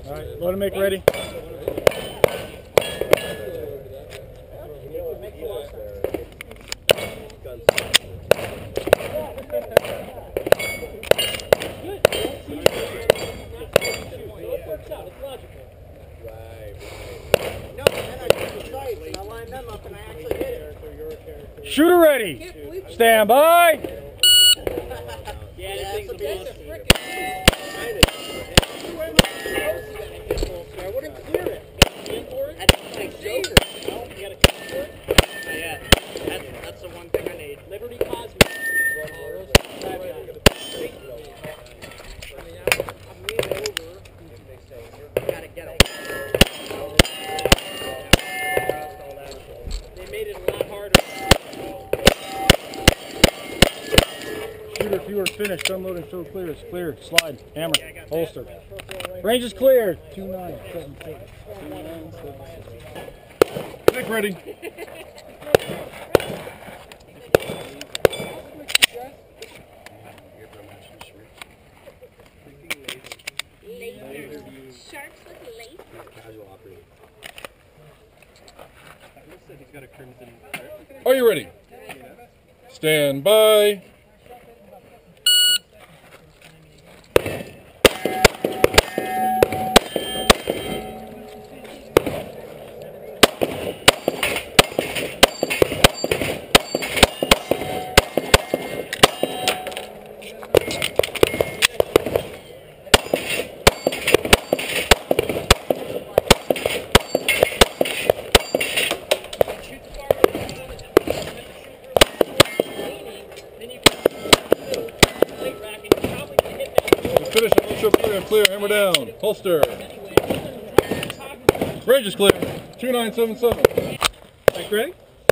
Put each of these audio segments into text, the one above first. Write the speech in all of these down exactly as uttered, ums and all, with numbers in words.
All right, load and make ready. Shooter ready. Stand by. Yeah, that's a frickin' I wouldn't clear it. I didn't think Joker. No, you gotta come for it? Oh, yeah. That's, that's the one thing I need. Liberty Cosmic. I'm leaning over. Gotta get him. They made it a lot harder. Shooter, if you are finished, unload and show clear. It's clear. Slide. Hammer. Holster. Range is clear. two nine seven six. Make ready. Laser. Sharks with laser. Casual operating. Are you ready? Stand by. Finish it. Let's show clear. Clear. Hammer down. Holster. Range is clear. two nine seven seven. Make ready.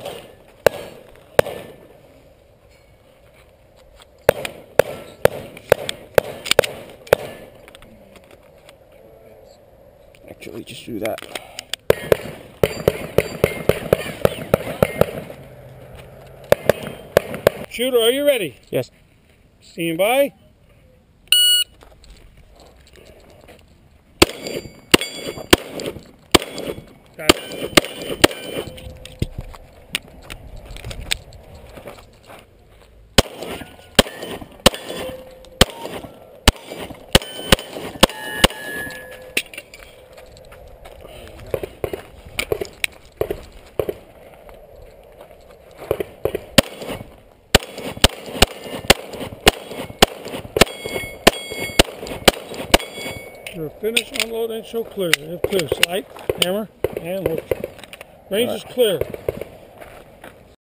Actually, just do that. Shooter, are you ready? Yes. Stand by. You're finished, unload and show clear. If clear, slide, hammer, and holster. Range is clear.